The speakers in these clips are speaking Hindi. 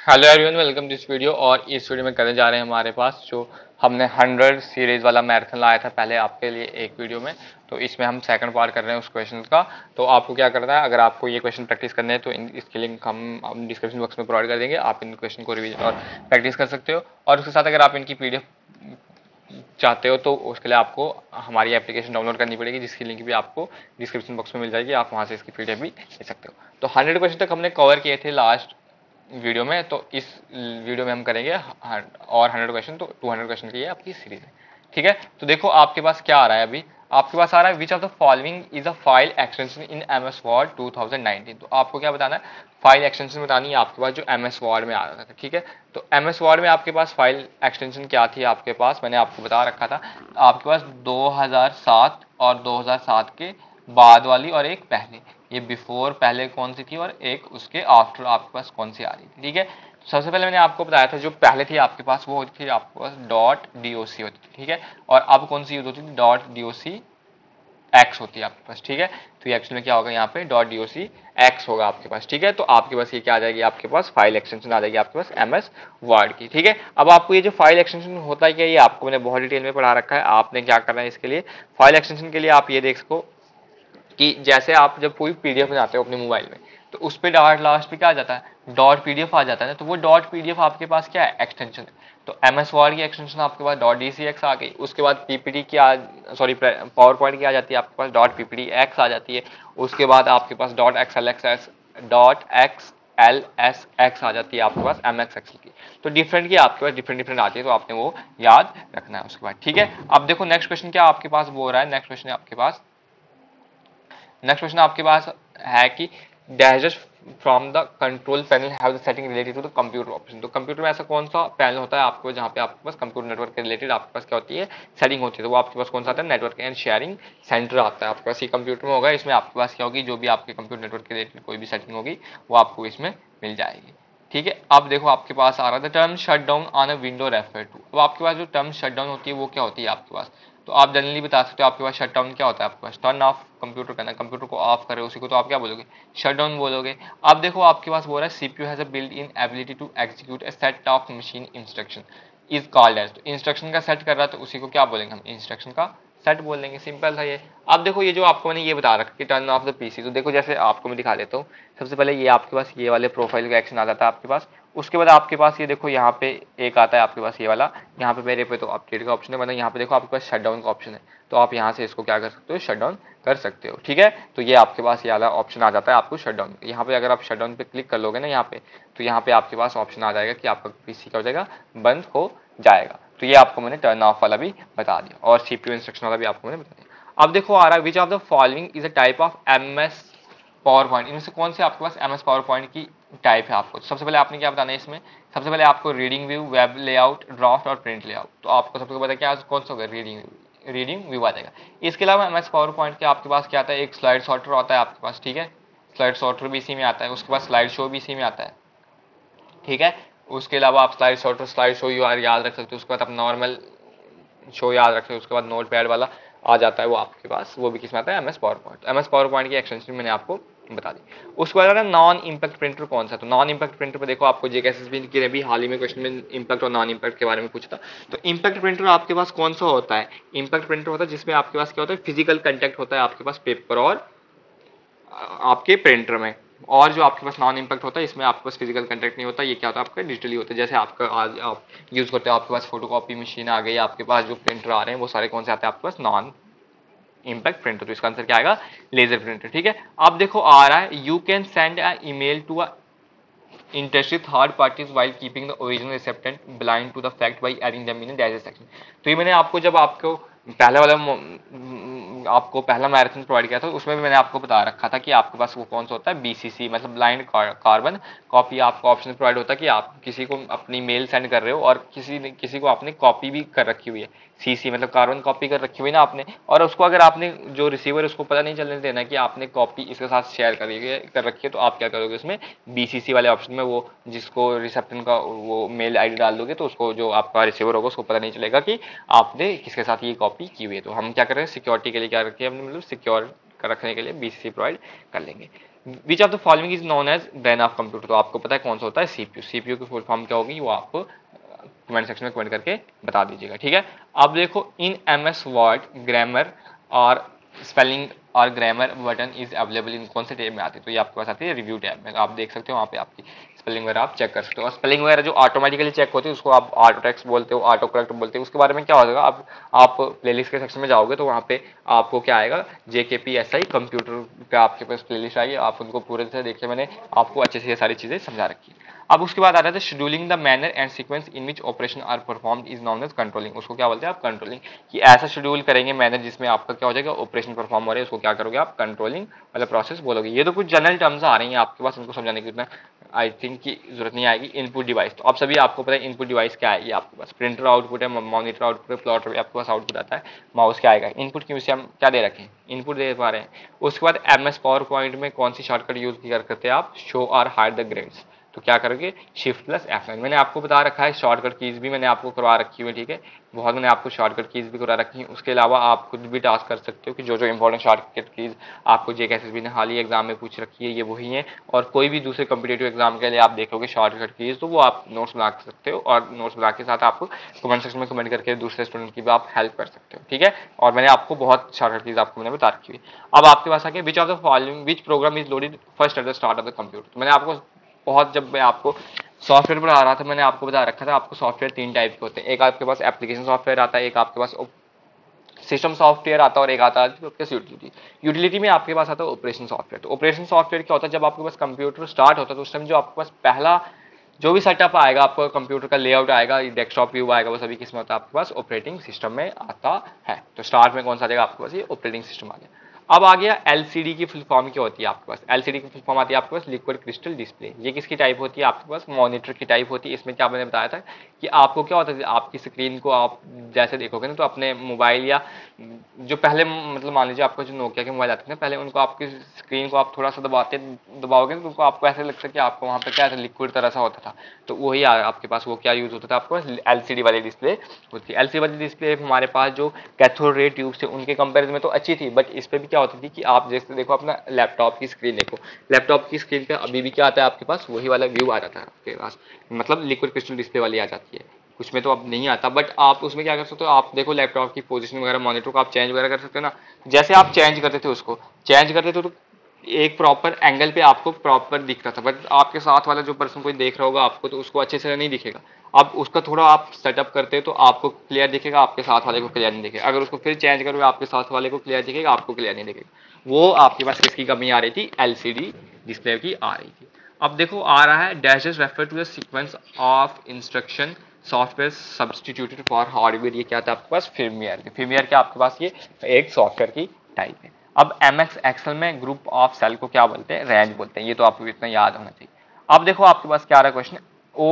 Hello everyone, welcome to this video. और इस वीडियो में करने जा रहे हैं हमारे पास जो हमने 100 सीरीज वाला मैराथन लाया था पहले आपके लिए एक वीडियो में। तो इसमें हम सेकंड पार्ट कर रहे हैं उस क्वेश्चन का। तो आपको क्या करना है, अगर आपको ये क्वेश्चन प्रैक्टिस करने हैं तो इसके लिंक हम डिस्क्रिप्शन बॉक्स में प्रोवाइड कर देंगे। आप इन क्वेश्चन को रिवीजन और प्रैक्टिस कर सकते हो। और उसके साथ अगर आप इनकी पीडीएफ चाहते हो तो उसके लिए आपको हमारी एप्लीकेशन डाउनलोड करनी पड़ेगी, जिसकी लिंक भी आपको डिस्क्रिप्शन बॉक्स में मिल जाएगी। आप वहां से इसकी पीडीएफ भी ले सकते हो। तो 100 क्वेश्चन तक हमने कवर किए थे लास्ट वीडियो में। तो इस वीडियो में हम करेंगे और 100 क्वेश्चन, तो 200 क्वेश्चन की ये आपकी सीरीज है। ठीक है, तो देखो आपके पास क्या आ रहा है अभी। आपके पास आ रहा है which of the following is a file extension in M S word 2019। तो आपको क्या बताना है, फाइल एक्सटेंशन बतानी है आपके पास जो एम एस वर्ड में आ रहा था। ठीक है, तो एम एस वर्ड में आपके पास फाइल एक्सटेंशन क्या थी आपके पास, मैंने आपको बता रखा था। आपके पास 2007 और 2007 के बाद वाली और एक पहले, ये बिफोर पहले कौन सी थी और एक उसके आफ्टर आपके पास कौन सी आ रही थी। ठीक है, सबसे पहले मैंने आपको बताया था जो पहले थी आपके पास वो होती थी आपके पास डॉट डीओसी होती थी। ठीक है, और अब कौन सी यूज होती थी, डॉट डीओसी एक्स होती है आपके पास। ठीक है, तो ये एक्चुअली में क्या होगा, यहाँ पे डॉट डीओसी एक्स होगा आपके पास। ठीक है, तो आपके पास ये क्या आ जाएगी, आपके पास फाइल एक्सटेंशन आ जाएगी आपके पास एम एस वर्ड की। ठीक है, अब आपको ये जो फाइल एक्सटेंशन होता है क्या, ये आपको मैंने बहुत डिटेल में पढ़ा रखा है। आपने क्या करना है इसके लिए, फाइल एक्सटेंशन के लिए आप ये देख सको कि जैसे आप जब कोई पीडीएफ बनाते हो अपने मोबाइल में, तो उस पर डॉट लास्ट पे क्या आ जाता है, डॉट पीडीएफ आ जाता है ना। तो वो डॉट पीडीएफ आपके पास क्या है, एक्सटेंशन है। तो एम एस वर्ड की एक्सटेंशन आपके पास डॉट डीसीएक्स आ गई। उसके बाद पीपीटी की सॉरी पावर पॉइंट की आ जाती है आपके पास डॉट पीपीटी एक्स आ जाती है। उसके बाद आपके पास dot XL X dot X L S X आ जाती है आपके पास एम एक्स एक्सएल की। तो डिफरेंट की आपके पास डिफरेंट डिफरेंट आती है, तो आपने वो याद रखना है उसके बाद। ठीक है, अब देखो नेक्स्ट क्वेश्चन क्या आपके पास वो हो रहा है। नेक्स्ट क्वेश्चन आपके पास है कि dashes from the control panel have the setting related to the computer option. तो कंप्यूटर में ऐसा कौन सा पैनल होता है आपको, जहाँ पे आपके पास कंप्यूटर नेटवर्क के रिलेटेड आपके पास क्या होती है, सेटिंग होती है। तो वो आपके पास कौन सा आता है, नेटवर्क एंड शेयरिंग सेंटर आता है आपके पास। ये कंप्यूटर में होगा, इसमें आपके पास क्या होगी, जो भी आपके कंप्यूटर नेटवर्क के रिलेटेड कोई भी सेटिंग होगी वो आपको इसमें मिल जाएगी। ठीक है, अब देखो आपके पास आ रहा था term shut down on a window refer to. अब आपके पास जो टर्म शट डाउन होती है वो क्या होती है आपके पास, तो आप जनरली बता सकते हो आपके पास शट डाउन क्या होता है। आपके पास टर्न ऑफ कंप्यूटर करना, कंप्यूटर को ऑफ करे उसी को तो आप क्या बोलोगे, शट डाउन बोलोगे। अब देखो आपके पास बोल रहा है CPU has a built in ability to execute a set of machine instruction is called as. तो इंस्ट्रक्शन का सेट कर रहा है तो उसी को क्या बोलेंगे हम, इंस्ट्रक्शन का सेट बोल देंगे। सिंपल था ये। अब देखो ये जो आपको मैंने ये बता रखा कि टर्न ऑफ द पीसी, तो देखो जैसे आपको मैं दिखा देता हूँ। सबसे पहले ये आपके पास ये वाले प्रोफाइल का एक्शन आ जाता है आपके पास। उसके बाद आपके पास ये देखो यहाँ पे एक आता है आपके पास ये वाला, यहाँ पे मेरे पे तो अपडेट का ऑप्शन है, मतलब यहाँ पे देखो आपके पास शट डाउन का ऑप्शन है। तो आप यहाँ से इसको क्या कर सकते हो, शट डाउन कर सकते हो। ठीक है, तो ये आपके पास ये वाला ऑप्शन आ जाता है आपको शट डाउन। यहाँ पे अगर आप शट डाउन पे क्लिक कर लोगे ना यहाँ पे, तो यहाँ पे आपके पास ऑप्शन आ जाएगा कि आपका पीसी क्या हो जाएगा, बंद हो जाएगा। तो ये आपको मैंने टर्न ऑफ वाला भी बता दिया और सीपीयू इंस्ट्रक्शन वाला भी आपको मैंने बता दिया। अब देखो आ रहा है which of the following is a type of MS PowerPoint. इनमें से कौन से आपके पास एमएस पावर पॉइंट की टाइप है आपको। सबसे पहले आपने क्या बताना है इसमें, सबसे पहले आपको reading view, web layout, draft और प्रिंट लेआउट। तो आपको सबसे पहले क्या कौन सा होगा, रीडिंग व्यू आ जाएगा। इसके अलावा एमएस पावर पॉइंट के आपके पास क्या आता है, एक स्लाइड सॉर्टर आता है आपके पास। ठीक है, स्लाइड सॉर्टर भी इसी में आता है। उसके बाद स्लाइड शो भी इसी में आता है। ठीक है, उसके अलावा आप स्लाइड सॉर्टर, स्लाइड शो याद रख सकते हो। उसके बाद आप नॉर्मल शो याद रखते हो। उसके बाद नोट पैड वाला आ जाता है वो आपके पास, वो भी किसमें आता है, MS PowerPoint. MS PowerPoint की एक्सटेंशन मैंने आपको बता दी। उसके बाद नॉन इंपैक्ट प्रिंटर कौन सा, तो नॉन इंपैक्ट प्रिंटर पे देखो आपको जेकेएसएसबी ने भी हाल ही में क्वेश्चन में इंपैक्ट और नॉन इंपैक्ट के बारे में पूछा था। तो इंपैक्ट प्रिंटर आपके पास कौन सा होता है, इंपैक्ट प्रिंटर होता है जिसमें आपके पास क्या होता है, फिजिकल कंटेक्ट होता है आपके पास पेपर और आपके प्रिंटर में। और जो आपके पास नॉन इंपैक्ट होता है इसमें आपके पास फिजिकल कंटेक्ट नहीं होता, ये क्या होता है आपका डिजिटली होता है। जैसे आपका आज आप यूज करते हो, आपके पास फोटोकॉपी मशीन आ गई, आपके पास जो प्रिंटर आ रहे हैं वो सारे कौन से आते हैं आपके पास, नॉन इंपैक्ट प्रिंटर। तो इसका आंसर क्या आएगा, लेजर प्रिंटर। ठीक है, अब देखो आ रहा है you can send a email to a interested third parties while keeping the original recipient blind to the fact by adding them in dashes section. तो ये मैंने आपको जब आपको पहले वाला आपको पहला मैराथन प्रोवाइड किया था उसमें भी मैंने आपको बता रखा था कि आपके पास वो कौन सा होता है, बीसीसी मतलब ब्लाइंड कार्बन कॉपी। आपको ऑप्शन प्रोवाइड होता है कि आप किसी को अपनी मेल सेंड कर रहे हो और किसी को आपने कॉपी भी कर रखी हुई है, सीसी मतलब कार्बन कॉपी कर रखी हुई ना आपने, और उसको अगर आपने जो रिसीवर उसको पता नहीं चलने देना कि आपने कॉपी इसके साथ शेयर कर रखी है, तो आप क्या करोगे उसमें बीसीसी वाले ऑप्शन में वो जिसको रिसेप्टेंट का वो मेल आईडी डाल दोगे तो उसको जो आपका रिसीवर होगा उसको पता नहीं चलेगा कि आपने किसके साथ ये कॉपी की हुई है। तो हम क्या कर रहे हैं सिक्योरिटी के लिए क्या रखिए हमने, मतलब सिक्योर रखने के लिए बीसीसी प्रोवाइड कर लेंगे। Which of the following is known as brain of computer, तो आपको पता है कौन सा होता है सीपीयू। सीपीयू की फुल फॉर्म क्या होगी वो आपको कमेंट सेक्शन में कमेंट करके बता दीजिएगा, ठीक है। अब देखो इन एमएस वर्ड ग्रामर और स्पेलिंग और grammar button is available in कौन से टैब में आती है, तो ये आपके पास आती है रिव्यू टैब में। आप देख सकते हो वहाँ पे आपकी स्पेलिंग वगैरह आप चेक कर सकते हो। और स्पेलिंग वगैरह जो ऑटोमेटिकली चेक होती है उसको आप ऑटो टेक्स्ट बोलते हो, ऑटो करेक्ट बोलते हो। उसके बारे में क्या हो जाएगा, आप प्लेलिस्ट के सेक्शन में जाओगे तो वहाँ पे आपको क्या आएगा, JKPSI कंप्यूटर पे आपके पास प्लेलिस्ट आएगी, आप उनको पूरे से देखिए, मैंने आपको अच्छे से ये सारी चीजें समझा रखी है। अब उसके बाद आ रहा है scheduling the manner and sequence in which operation are performed is known as controlling. उसको क्या बोलते हैं आप, कंट्रोलिंग, कि ऐसा शेड्यूल करेंगे मैनर जिसमें आपका क्या हो जाएगा, ऑपरेशन परफॉर्म हो रहा है, उसको क्या करोगे आप, कंट्रोलिंग वाला प्रोसेस बोलोगे। ये तो कुछ जनरल टर्म्स आ रही हैं आपके पास, उनको समझाने की इतना आई थिंक की जरूरत नहीं आएगी। इनपुट डिवाइस, तो आप सभी आपको पता है इनपुट डिवाइस क्या है, ये आपके पास प्रिंटर आउटपुट है, मॉनिटर आउटपुट है, प्लॉटर आपके पास आउटपुट आता है, माउस क्या आएगा, इनपुट की हम क्या दे रखे हैं, इनपुट दे पा रहे हैं। उसके बाद MS पावर पॉइंट में कौन सी शॉर्टकट यूज करते हैं आप, शो और हाइड द ग्रेड्स, तो क्या करोगे Shift+F9। मैंने आपको बता रखा है शॉर्टकट कीज भी मैंने आपको करवा रखी हुई, ठीक है, बहुत मैंने आपको शॉर्टकट कीज भी करवा रखी है। उसके अलावा आप खुद भी टास्क कर सकते हो कि जो जो इंपॉर्टेंट शॉर्टकट कीज आपको JKSSB ने हाल ही एग्जाम में पूछ रखी है ये वही है, और कोई भी दूसरे कम्पिटेटिव एग्जाम के लिए आप देखोगे शॉर्टकट कीज तो वो आप नोट्स बना सकते हो, और नोट्स बना के साथ आप कमेंट सेक्शन में कमेंट करके दूसरे स्टूडेंट की भी आप हेल्प कर सकते हो, ठीक है। और मैंने आपको बहुत शॉर्टकट कीज आपको मैंने बता रखी हुई। अब आपके पास आके which of the following which program is loaded first at the start of the computer, तो मैंने आपको बहुत, जब मैं आपको सॉफ्टवेयर पर आ रहा था मैंने आपको बता रखा था आपको सॉफ्टवेयर 3 टाइप के होते हैं। एक आपके पास एप्लीकेशन सॉफ्टवेयर आता है, एक आपके पास सिस्टम सॉफ्टवेयर आता है, और एक आता है आपके पास यूटिलिटी। यूटिलिटी में आपके पास आता है ऑपरेशन सॉफ्टवेयर। तो ऑपरेशन सॉफ्टवेयर क्या होता है, जब आपके पास कंप्यूटर स्टार्ट होता है तो उस टाइम जो आपके पास पहला जो भी सेटअप आएगा, आपको कंप्यूटर का लेआउट आएगा, डेस्कटॉप व्यू आएगा, वो सभी किसमें होता है, आपके पास ऑपरेटिंग सिस्टम में आता है। तो स्टार्ट में कौन सा आ जाएगा आपके पास, ये ऑपरेटिंग सिस्टम आ गया। अब आ गया LCD की फुल फॉर्म क्या होती है आपके पास, LCD की फुल फॉर्म आती है आपके पास लिक्विड क्रिस्टल डिस्प्ले। ये किसकी टाइप होती है आपके पास, मॉनिटर की टाइप होती है। इसमें क्या मैंने बताया था कि आपको क्या होता है, आपकी स्क्रीन को आप जैसे देखोगे ना तो अपने मोबाइल या जो पहले मतलब मान लीजिए आपको जो नोकिया के मोबाइल आते थे पहले, उनको आपकी स्क्रीन को आप थोड़ा सा दबाओगे तो उनको आपको ऐसे लगता है कि आपको वहाँ पे क्या लिक्विड तरह सा होता था। तो वही आपके पास वो क्या यूज होता था, आपको LCD वाली डिस्प्ले होती है। LCD वाली डिस्प्ले हमारे पास जो कैथोड रे ट्यूब थे उनके कंपेरिजन में तो अच्छी थी, बट इस पे भी क्या होती थी कि आप जैसे देखो अपना लैपटॉप की स्क्रीन देखो, लैपटॉप की स्क्रीन पे अभी भी क्या आता है आपके पास, वही वाला व्यू आ जाता है आपके पास, मतलब लिक्विड क्रिस्टल डिस्प्ले वाली आ जाती है। कुछ में तो अब नहीं आता, बट आप उसमें क्या कर सकते हो, आप देखो लैपटॉप की पोजीशन वगैरह मॉनिटर को आप चेंज वगैरह कर सकते हो ना। जैसे आप चेंज करते थे उसको, चेंज करते थे तो एक प्रॉपर एंगल पे आपको प्रॉपर दिख रहा था, बट आपके साथ वाला जो पर्सन कोई देख रहा होगा आपको तो उसको अच्छे से नहीं दिखेगा। अब उसका थोड़ा आप सेटअप करते तो आपको क्लियर दिखेगा, आपके साथ वाले को क्लियर नहीं दिखेगा। अगर उसको फिर चेंज करोगे आपके साथ वाले को क्लियर दिखेगा, आपको क्लियर नहीं दिखेगा। वो आपके पास किसकी कमी आ रही थी, LCD डिस्प्ले की आ रही थी। अब देखो आ रहा है dashes refer to the sequence of instruction software substituted for hardware. ये क्या था आपके पास, firmware। firmware क्या आपके पास, ये एक सॉफ्टवेयर की टाइप है। अब MX एक्सेल में ग्रुप ऑफ सेल को क्या बोलते हैं, रेंज बोलते हैं। ये तो आपको इतना याद होना चाहिए। अब देखो आपके पास क्या आ रहा है क्वेश्चन,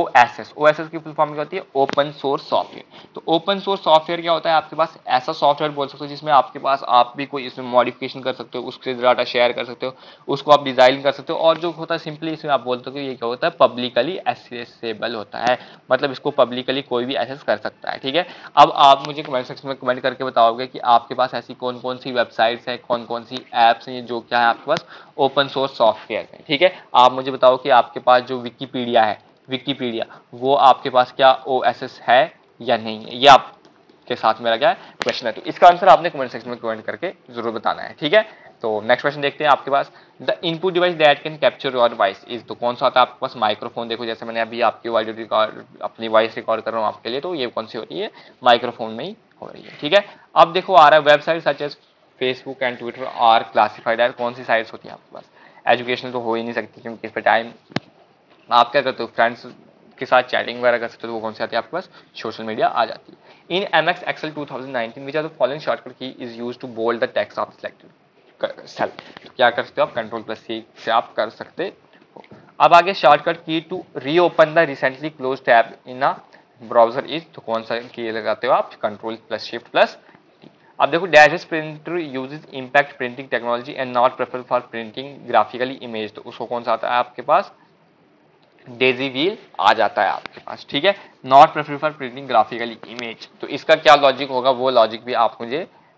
OSS की फुल फॉर्म क्या होती है, ओपन सोर्स सॉफ्टवेयर। तो ओपन सोर्स सॉफ्टवेयर क्या होता है आपके पास, ऐसा सॉफ्टवेयर बोल सकते हो जिसमें आपके पास आप भी कोई इसमें मॉडिफिकेशन कर सकते हो, उसके डाटा शेयर कर सकते हो, उसको आप डिजाइन कर सकते हो। और जो होता है सिंपली इसमें आप बोलते हो कि ये क्या होता है, पब्लिकली एक्सेसिबल होता है, मतलब इसको पब्लिकली कोई भी एक्सेस कर सकता है, ठीक है। अब आप मुझे कमेंट सेक्शन में कमेंट करके बताओगे कि आपके पास ऐसी कौन कौन सी वेबसाइट्स हैं, कौन कौन सी एप्स हैं जो क्या है आपके पास ओपन सोर्स सॉफ्टवेयर है, ठीक है। आप मुझे बताओ कि आपके पास जो विकीपीडिया है, विकीपीडिया वो आपके पास क्या OSS है या नहीं है, ये आपके साथ मेरा क्या है क्वेश्चन है। तो इसका आंसर आपने कमेंट सेक्शन में कमेंट करके जरूर बताना है, ठीक है। तो नेक्स्ट क्वेश्चन देखते हैं आपके पास, the input device that can capture your voice is, तो कौन सा आता है आपके पास, माइक्रोफोन। देखो जैसे मैंने अभी आपकी ऑडियो रिकॉर्ड अपनी वॉइस रिकॉर्ड कर रहा हूँ आपके लिए, तो ये कौन सी हो रही है, माइक्रोफोन में ही हो रही है, ठीक है। अब देखो आ रहा है website such as Facebook and Twitter are classified as, कौन सी साइट्स होती है आपके पास, एजुकेशनल तो हो ही नहीं सकती क्योंकि इस पर टाइम आप क्या करते हो, फ्रेंड्स के साथ चैटिंग वगैरह कर सकते हो, तो वो कौन सी आती है आपके पास, सोशल मीडिया आ जाती है। In MX excel 2019 which are the following shortcut key is used to bold the text of selected cell, तो क्या कर सकते हो आप, Ctrl+C से आप कर सकते हो। अब आगे shortcut key to reopen the recently close tab in a browser is, तो कौन सा की लगाते हो आप, Ctrl+Shift+T। अब देखो dashes printer uses impact printing technology and not prefer for printing graphically image, तो उसको कौन सा आता है आपके पास, डेजी व्हील आ जाता है आपके पास, ठीक है। Not prefer for printing graphically image, तो इसका क्या लॉजिक होगा, वो लॉजिक भी आप मुझे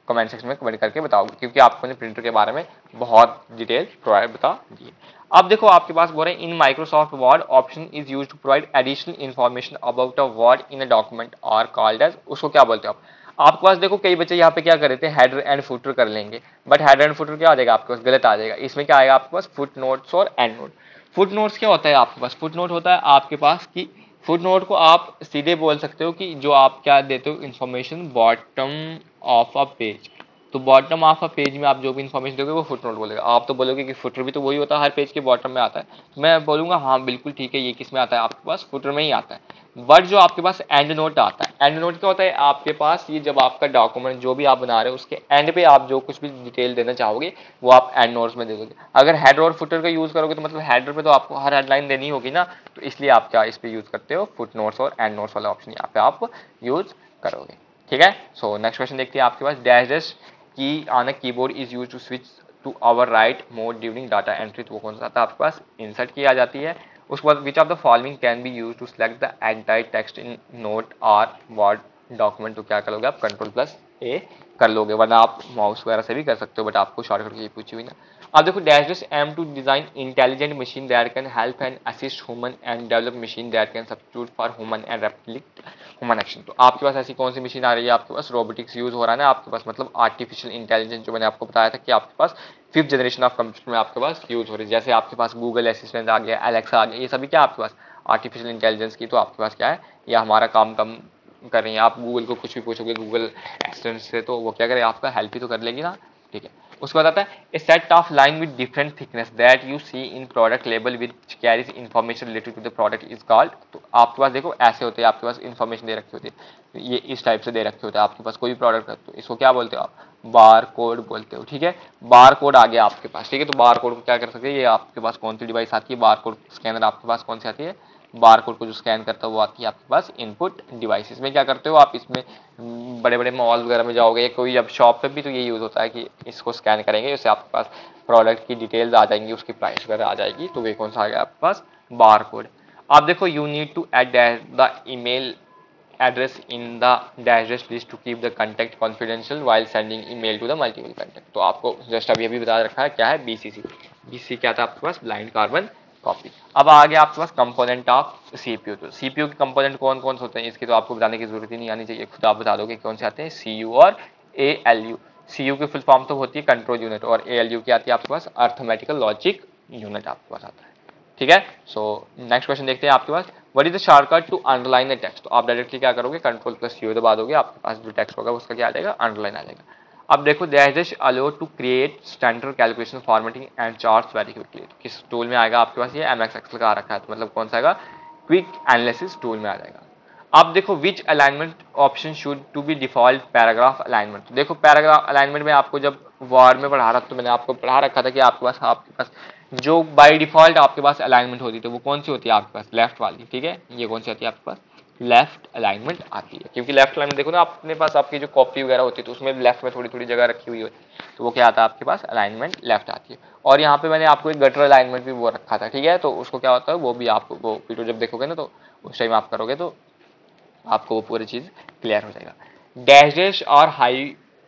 कमेंट सेक्शन में कमेंट करके बताओगे, क्योंकि आपको ने प्रिंटर के बारे में बहुत डिटेल प्रोवाइड बता दी है। अब देखो आपके पास बोल रहे हैं in Microsoft Word option is used to provide additional information about a word in a document or called as, उसको क्या बोलते हो आप। आपके पास देखो कई बच्चे यहाँ पे क्या कर रहे थे, हेडर एंड फुटर कर लेंगे, बट हेडर एंड फुटर क्या आ जाएगा आपके पास, गलत आ जाएगा। इसमें क्या आएगा आपके पास, फुट नोट्स और एंड नोट। फुट नोट्स क्या होता है आपके पास, फुट नोट होता है आपके पास कि फुट नोट को आप सीधे बोल सकते हो कि जो आप क्या देते हो information bottom of a page. तो बॉटम ऑफ अ पेज में आप जो भी इन्फॉर्मेशन दोगे वो फुट नोट बोलेगा। आप तो बोलोगे कि फुटर भी तो वही होता है, हर पेज के बॉटम में आता है। तो मैं बोलूंगा हाँ बिल्कुल ठीक है, ये किस में आता है आपके पास, फुटर में ही आता है। बट जो आपके पास एंड नोट आता है, एंड नोट क्या होता है आपके पास, ये जब आपका डॉक्यूमेंट जो भी आप बना रहे हो उसके एंड पे आप जो कुछ भी डिटेल देना चाहोगे वो आप एंड नोट्स में दे दोगे। अगर हेडर और फुटर का यूज करोगे तो मतलब हेडर पे तो आपको हर हेडलाइन देनी होगी ना, तो इसलिए आप क्या इस पे यूज करते हो, फुट नोट्स और एंड नोट्स वाला ऑप्शन यहाँ पे आप यूज करोगे। ठीक है, सो नेक्स्ट क्वेश्चन देखते हैं आपके पास, dash dash key on a keyboard is use to switch to overwrite mode during data entry. तो वो कौन सा आता है आपके पास, इंसर्ट की आ जाती है। उसके बाद which of the following can be use to select the entire text in note or word document. तो क्या करोगे आप, कंट्रोल+A कर लोगे, वरना आप माउस वगैरह से भी कर सकते हो, बट आपको शॉर्टकट की पूछी हुई ना। अब देखो dash dash aim to design intelligent machine that can help and assist human and develop machine that can substitute for human and replicate human action. तो आपके पास ऐसी कौन सी मशीन आ रही है, आपके पास रोबोटिक्स यूज हो रहा है ना आपके पास, मतलब आर्टिफिशियल इंटेलिजेंस, जो मैंने आपको बताया था कि आपके पास 5th जनरेशन ऑफ कंप्यूटर में आपके पास यूज हो रही है। जैसे आपके पास गूगल असिस्टेंट आ गया, एलेक्सा आ गया, ये सभी क्या आपके पास आर्टिफिशियल इंटेलिजेंस की। तो आपके पास क्या है, ये हमारा काम कम कर रही है। आप गूगल को कुछ भी पूछोगे गूगल असिस्टेंट से तो वो क्या करे, आपका हेल्प ही तो कर लेगी ना। ठीक है, उसके बाद आता है a set of line with different thickness that you see in product label which carries information related to the product is called. तो आपके पास देखो ऐसे होते हैं, आपके पास इन्फॉर्मेशन दे रखी होती है, ये इस टाइप से दे रखे होते हैं आपके पास कोई प्रोडक्ट है, तो इसको क्या बोलते हो आप, बार कोड बोलते हो। ठीक है, बार कोड आ गया आपके पास। ठीक है, तो बार कोड को क्या कर सकते हैं, ये आपके पास कौन सी डिवाइस आती है, बार कोड स्कैनर आपके पास कौन सी आती है, बार कोड को जो स्कैन करता है वो आती है आपके पास इनपुट डिवाइस। इसमें क्या करते हो आप, इसमें बड़े बड़े मॉल वगैरह में जाओगे, कोई अब शॉप पे भी तो ये यूज होता है कि इसको स्कैन करेंगे, उससे आपके पास प्रोडक्ट की डिटेल्स आ जाएंगी, उसकी प्राइस वगैरह आ जाएगी। तो वे कौन सा आ गया आपके पास, बार कोड। आप देखो you need to add the email address in the dash dash list to keep the contact confidential while sending email to the multiple contact। तो आपको जस्ट अभी बता रखा है क्या है, BCC। BCC क्या था आपके पास, ब्लाइंड कार्बन कॉपी। अब आ गया आपके पास कंपोनेंट ऑफ CPU। तो CPU के कंपोनेंट कौन कौन से होते हैं, इसकी तो आपको बताने की जरूरत ही नहीं आनी चाहिए, खुद आप बता दोगे कौन से आते हैं, CU और ALU। CU की फुल फॉर्म तो होती है कंट्रोल यूनिट, और ALU की आती है आपके पास अर्थमेटिकल लॉजिक यूनिट आपके पास आता है। ठीक है, सो नेक्स्ट क्वेश्चन देखते हैं आपके पास, what is the shortcut to underline the text. तो आप डायरेक्टली क्या करोगे, कंट्रोल+U दबा दोगे, आपके पास जो टेक्स्ट होगा उसका क्या आ जाएगा, अंडरलाइन आ जाएगा। अब देखो dash allow to create standard calculation formatting and charts very quickly. किस टूल में आएगा आपके पास, ये MX एक्सेल का आ रखा है, तो मतलब कौन सा आएगा, क्विक एनालिसिस टूल में आ जाएगा। अब देखो which alignment option should to be default paragraph alignment. देखो पैराग्राफ अलाइनमेंट में आपको जब वर्ड में पढ़ा रहा, तो मैंने आपको पढ़ा रखा था कि आपके पास जो बाय डिफॉल्ट आपके पास अलाइनमेंट होती है वो कौन सी होती है आपके पास, लेफ्ट वाली। ठीक है, ये कौन सी आती है आपके पास, लेफ्ट अलाइनमेंट आती है, क्योंकि लेफ्ट अलाइनमेंट देखो ना अपने पास आपकी जो कॉपी वगैरह होती है तो उसमें लेफ्ट में थोड़ी थोड़ी जगह रखी हुई होती है, तो वो क्या आता है आपके पास, अलाइनमेंट लेफ्ट आती है। और यहाँ पे मैंने आपको एक गटर अलाइनमेंट भी वो रखा था। ठीक है, तो उसको क्या होता है, वो भी आपको वो वीडियो जब देखोगे ना तो उस टाइम आप करोगे तो आपको वो पूरी चीज क्लियर हो जाएगा। डैश डैश और हाई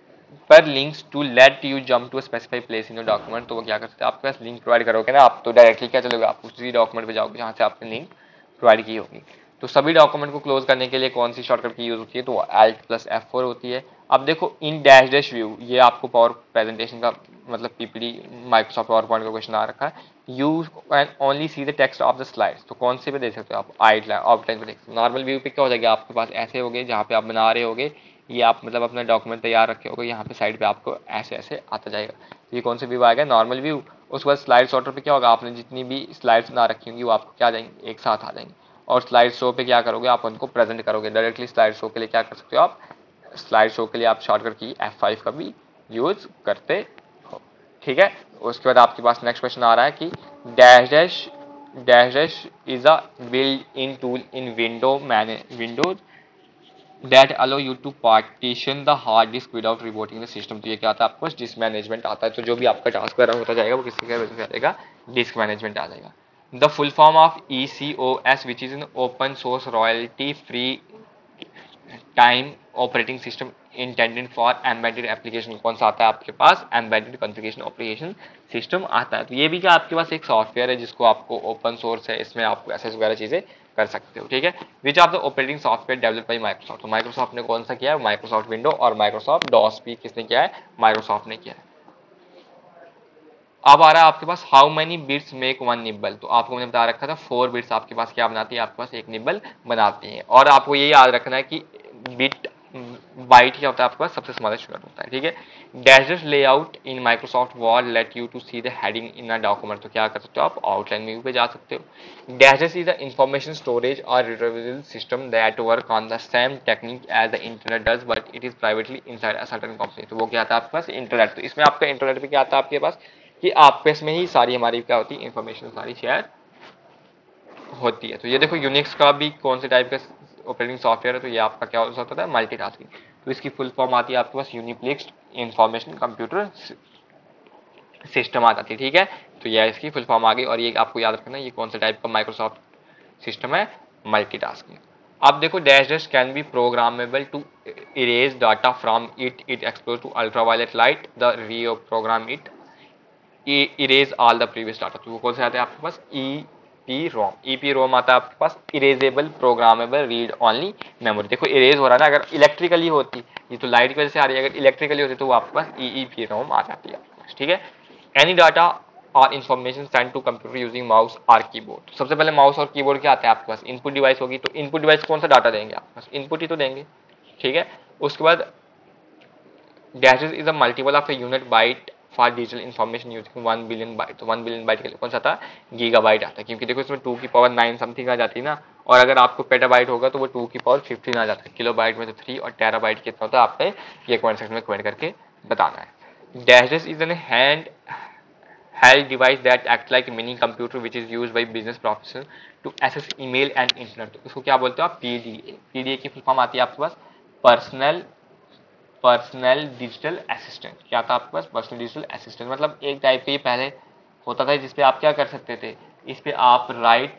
पर links to let you jump to specified place in your document. तो वो क्या करते हैं, आपके पास लिंक प्रोवाइड करोगे ना आप, तो डायरेक्टली क्या चलोगे, आप उसी डॉक्यूमेंट पे जाओगे जहाँ से आपने लिंक प्रोवाइड की होगी। तो सभी डॉक्यूमेंट को क्लोज करने के लिए कौन सी शॉर्टकट की यूज होती है, तो Alt+F4 होती है। अब देखो इन डैश डैश व्यू, ये आपको पावर प्रेजेंटेशन का मतलब PPT माइक्रोसॉफ्ट पावर पॉइंट का क्वेश्चन आ रखा है, you can only see the text of the slides. तो कौन से पे देख सकते हो आप, आउटलाइन पे देख सकते हो। नॉर्मल व्यू पे क्या हो जाएगा आपके पास, ऐसे हो गए जहाँ पे आप बना रहे होगे, ये आप मतलब अपना डॉक्यूमेंट तैयार रखे होगे, यहाँ पे साइड पे आपको ऐसे ऐसे आता जाएगा। ये कौन सा व्यू आएगा, नॉर्मल व्यू। उसके बाद स्लाइड सॉर्टर पे क्या होगा, आपने जितनी भी स्लाइड्स बना रखी होंगी वो आपको क्या आ जाएंगे, एक साथ आ जाएंगे। और स्लाइड शो पे क्या करोगे, आप उनको प्रेजेंट करोगे डायरेक्टली। स्लाइड शो के लिए क्या कर सकते हो आप, स्लाइड शो के लिए आप शॉर्टकट की F5 का भी यूज करते हो। ठीक है, उसके बाद आपके पास नेक्स्ट क्वेश्चन आ रहा है कि dash dash is a built in tool in Windows that allow you to partition the hard disk without rebooting the system। तो ये क्या आता है आपको, डिस्क मैनेजमेंट आता है। तो जो भी आपका टास्क वगैरह होता जाएगा वो किसके वजह से आ जाएगा, डिस्क मैनेजमेंट आ जाएगा। The full form of ECOS which is an open source royalty free time operating system intended for embedded application. कौन सा आता है आपके पास? एम्बेडेड कॉन्फ़िगरेशन ऑपरेशन सिस्टम आता है। तो ये भी क्या आपके पास एक सॉफ्टवेयर है जिसको आपको ओपन सोर्स है, इसमें आप एसेस वगैरह चीजें कर सकते हो, ठीक है। Which of the operating software developed by Microsoft. तो माइक्रोसॉफ्ट ने कौन सा किया है? माइक्रोसॉफ्ट विंडो और माइक्रोसॉफ्ट डॉस भी किसने किया है? माइक्रोसॉफ्ट ने किया है। अब आ रहा है आपके पास how many bits make one nibble. तो आपको मैंने बता रखा था 4 बिट्स आपके पास क्या बनाती है? आपके पास एक निब्बल बनाती है। और आपको ये याद रखना है कि बिट बाइट क्या होता है आपके पास? सबसे स्मॉलेस्ट यूनिट होता है, ठीक है। Dashes layout in Microsoft Word let you to see the heading in a document. तो क्या कर सकते हो आप? आउटलाइन व्यू पे जा सकते हो। Dashes is the information storage or retrieval system that work on the same technique as the internet does but it is privately inside a certain company. तो वो क्या आता है आपके पास? इंटरनेट। तो इसमें आपका इंटरनेट पे क्या आता है आपके पास कि आपस में ही सारी हमारी क्या होती है? इंफॉर्मेशन सारी शेयर होती है। तो ये देखो यूनिक्स का भी कौन से टाइप का ऑपरेटिंग सॉफ्टवेयर है, तो ये आपका क्या हो सकता है? मल्टीटास्किंग। तो इसकी फुल फॉर्म आती है आपके पास यूनिप्लेक्स इंफॉर्मेशन कंप्यूटर सिस्टम आ जाती है, ठीक है। तो यह इसकी फुल फॉर्म आ गई। और ये आपको याद रखना ये कौन से टाइप का माइक्रोसॉफ्ट सिस्टम है? मल्टीटास्किंग। अब देखो dash dash can be programmable to erase data from it expose to ultraviolet light the reprogram it erase all the previous data. तो वो कौन से आते हैं आपके पास? P ROM. पी रोम आता है आपके पास erasable programmable read only memory. देखो इरेज हो रहा है ना, अगर इलेक्ट्रिकली होती, ये तो लाइट की वजह से आ रही है, अगर इलेक्ट्रिकली होती तो वो आपके पास पी रोम आ जाती है आपके पास, ठीक है। Any data or information send to computer using mouse or keyboard. तो सबसे पहले माउस और कीबोर्ड क्या आता है आपके पास? इनपुट डिवाइस होगी। तो इनपुट डिवाइस कौन सा डाटा देंगे आपके पास? इनपुट ही तो देंगे, ठीक है। उसके बाद dashes is a multiple of a unit byte for digital information using 1 billion byte. तो 1 बिलियन बाइट के लिए कौन सा था? गीगाबाइट आता है, क्योंकि देखो इसमें 2 की पावर 9 समथिंग आ जाती है ना। और अगर आपको पेटाबाइट होगा तो वो 2 की पावर 15 आ जाता है। किलोबाइट में तो 3 और टेराबाइट कितना होता है आपने ये कमेंट सेक्शन में कमेंट करके बताना है। Dashes is an hand held device that act like a mini computer which is used by business professionals to access email and internet। तो इसको क्या बोलते हो आप? पीडीए। पीडीए की फुल फॉर्म आती है आपके पास पर्सनल पर्सनल डिजिटल असिस्टेंट। क्या था आपके पास? Personal digital assistant. मतलब एक टाइप के पहले होता था जिसपे आप क्या कर सकते थे? इस पे आप राइट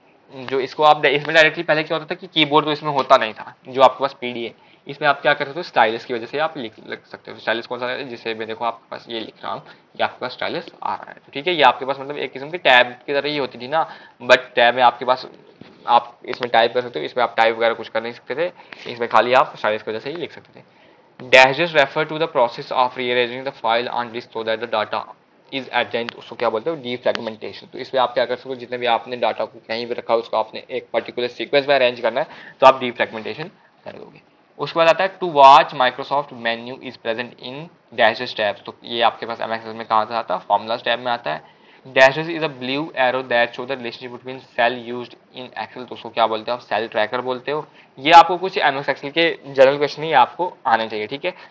जो इसको आप इसमें डायरेक्टली पहले क्या होता था कि कीबोर्ड तो इसमें होता नहीं था, जो आपके पास पीडी है इसमें आप क्या कर सकते हो? स्टाइलस की वजह से आप लिख सकते हो। स्टाइलस कौन सा है? जिसे मैं देखो आपके पास ये लिख रहा हूँ, ये आपके पास स्टाइलस आ रहा है, तो ठीक है। ये आपके पास मतलब एक किस्म की टैब की तरह ही होती थी ना, बट टैब में आपके पास आप इसमें टाइप कर सकते हो, इसमें आप टाइप वगैरह कुछ कर नहीं सकते थे, इसमें खाली आप स्टाइलस की वजह से ही लिख सकते थे। Dashes refer to the process of rearranging the file on disk so that the data is adjoint। उसको क्या बोलते हो? डीफ्रेगमेंटेशन। तो इसमें आप क्या कर सकते हो? जितने भी आपने डाटा को कहीं भी रखा उसको आपने एक पर्टिकुलर सीक्वेंस में अरेंज करना है तो आप डीफ्रेगमेंटेशन कर दोगे। उसके बाद आता है to watch Microsoft menu is present in dashes tabs. तो ये आपके पास एमएस में कहाँ से आता है? फॉर्मूलाज टैब में आता है। Dashes is a blue arrow that show the relationship between cell used in Excel. तो उसको क्या बोलते हो आप? सेल ट्रैकर बोलते हो। ये आपको कुछ एमएस एक्सेल के जनरल क्वेश्चन ही आपको आने चाहिए, ठीक है।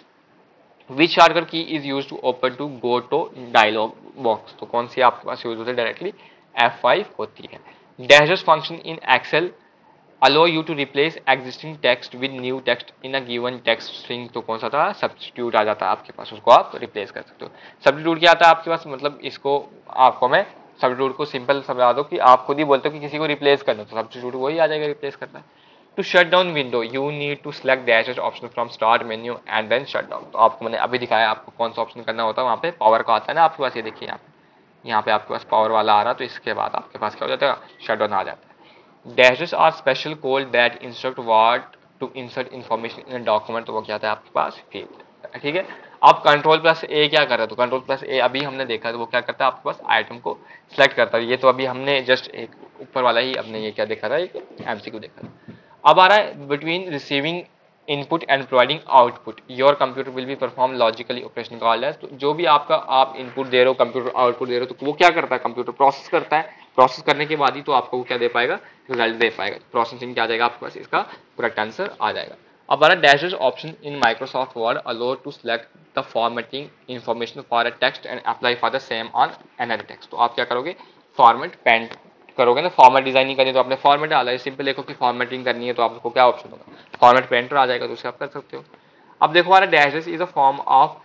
Which shortcut key is use to open to go to dialog box. तो कौन सी आपके पास यूज होती है? डायरेक्टली F5 होती है। Dashes function in Excel allow you to replace existing text with new text in a given text string। तो कौन सा था? सब्स्टिट्यूट आ जाता है आपके पास, उसको आप रिप्लेस कर सकते हो। सब्स्टिट्यूट क्या आता है आपके पास? मतलब इसको आपको मैं सब्स्टिट्यूट को सिंपल समझा दो कि आप खुद ही बोलते हो कि किसी को रिप्लेस करना, तो सब्स्टिट्यूट वही आ जाएगा रिप्लेस करना है। To shut down window you need to select dash option from start menu and then shut down. तो आपको मैंने अभी दिखाया आपको कौन सा ऑप्शन करना होता है, वहाँ पे पावर का आता है ना आपके पास, ये देखिए यहाँ पे आपके पास पावर वाला आ रहा है, तो इसके बाद आपके पास क्या हो जाता है? शट डाउन आ जाता है। Dashes are special code that instruct what to insert information in a document। तो वो क्या था आपके पास? फील्ड, ठीक है। अब कंट्रोल प्लस ए क्या कर रहा है? तो कंट्रोल प्लस ए अभी हमने देखा तो वो क्या करता है आपके पास? आइटम को सिलेक्ट करता है। ये तो अभी हमने जस्ट एक ऊपर वाला ही अपने ये क्या देखा था? एक एमसीक्यू देखा था। अब आ रहा है between receiving input and providing output your computer will be perform logically operation called as. तो जो भी आपका आप इनपुट दे रहे हो, कंप्यूटर आउटपुट दे रहे हो, तो वो क्या करता है? कंप्यूटर प्रोसेस करता है। प्रोसेस करने के बाद ही तो आपको क्या दे पाएगा? रिजल्ट दे पाएगा। प्रोसेसिंग क्या आ जाएगा आपके पास? इसका करेक्ट आंसर आ जाएगा। अब हमारा dashes option in Microsoft Word allow to select the formatting information for a text and apply for the same on another text. तो आप क्या करोगे? फॉर्मेट पेन करोगे ना, फॉर्मेट डिजाइनिंग करनी है तो आपने फॉर्मेट डाला है, सिंपल देखो कि फॉर्मेटिंग करनी है तो आपको क्या ऑप्शन होगा? फॉर्मेट पेंटर आ जाएगा, तो उसे आप कर सकते हो। अब देखो हमारा dashes is a form of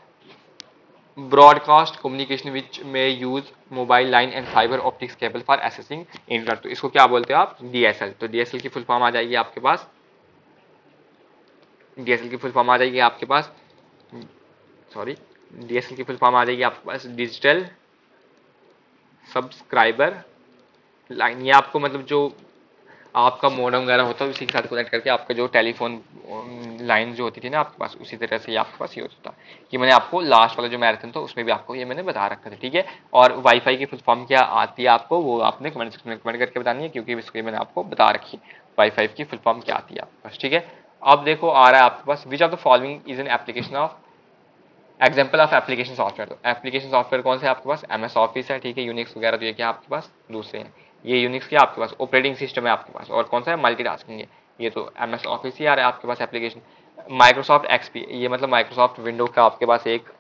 broadcast communication which में use mobile line and fibre optics cable for accessing internet. तो इसको क्या बोलते हो आप? डीएसएल। तो डीएसएल की फुल फॉर्म आ जाएगी आपके पास DSL की फुल फॉर्म आ जाएगी आपके पास, सॉरी, DSL की फुल फॉर्म आ जाएगी आपके पास डिजिटल सब्सक्राइबर लाइन। ये आपको मतलब जो आपका मॉडेम वगैरह होता है उसी के साथ कनेक्ट करके आपका जो टेलीफोन लाइन जो होती थी ना आपके पास, उसी तरह से ये आपके पास यूज होता है। कि मैंने आपको लास्ट वाला जो मैराथन था उसमें भी आपको ये मैंने बता रखा था, ठीक है। और वाईफाई की फुल फॉर्म क्या आती है आपको, वो आपने कमेंट सेक्शन में कमेंट करके बतानी है, क्योंकि इसके मैंने आपको बता रखी है वाईफाई की फुल फॉर्म क्या आती है आपके पास, ठीक है। अब देखो आ रहा है आपके पास, which of the following is an application of example of application software. तो एप्लीकेशन सॉफ्टवेयर कौन से आपके पास, MS ऑफिस है, ठीक है। यूनिक्स वगैरह तो ये क्या आपके पास दूसरे हैं, ये यूनिक्स क्या आपके पास ऑपरेटिंग सिस्टम है आपके पास, और कौन सा है मल्टीटास्किंग है, ये तो MS ऑफिस ही आ रहा है आपके पास एप्लीकेशन। माइक्रोसॉफ्ट XP, ये मतलब माइक्रोसॉफ्ट विंडो का आपके पास एक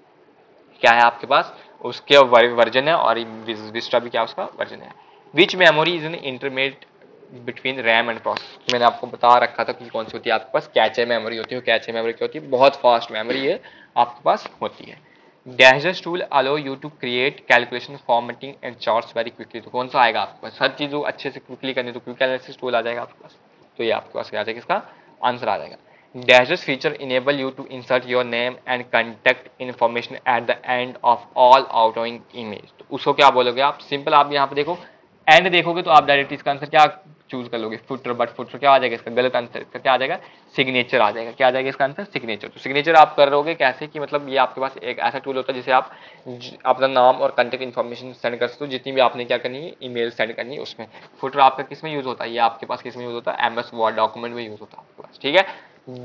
क्या है आपके पास, उसके वर्जन है, और विस्टा भी क्या उसका वर्जन है। Which memory is an intermediate between RAM and processor. मैंने आपको बता रखा था कि कौन सी होती है आपके पास, कैचे मेमोरी होती है। कैचे मेमोरी क्या होती है, बहुत फास्ट मेमोरी है आपके पास होती है। Dashes tool allow you to create calculation formatting and charts very quickly. तो कौन सा आएगा आपके पास, हर चीज अच्छे से क्विकली करनी तो क्विक एनालिसिस टूल आ जाएगा आपके पास। तो ये आपके पास क्या आ जाएगा, इसका आंसर आ जाएगा। Dashes feature enable you to insert your name and contact information at the end of all outgoing emails। तो उसको क्या बोलोगे आप, सिंपल आप यहाँ पे देखो एंड देखोगे तो आप डायरेक्ट इसका आंसर क्या चूज कर लोगे, फुटर। बट फुटर क्या आ जाएगा इसका गलत आंसर, इसका क्या आ जाएगा सिग्नेचर आ जाएगा। क्या आ जाएगा इसका आंसर सिग्नेचर। तो सिग्नेचर आप कर रहोगे कैसे कि मतलब ये आपके पास एक ऐसा टूल होता है जिसे आप अपना नाम और कंटेक्ट इन्फॉर्मेशन सेंड कर सकते हो, जितनी भी आपने क्या करनी है ईमेल सेंड करनी है उसमें। फुटर आपका किस में यूज होता है, ये आपके पास किस में यूज होता है, MS वर्ड डॉक्यूमेंट में यूज होता है आपके पास, ठीक है।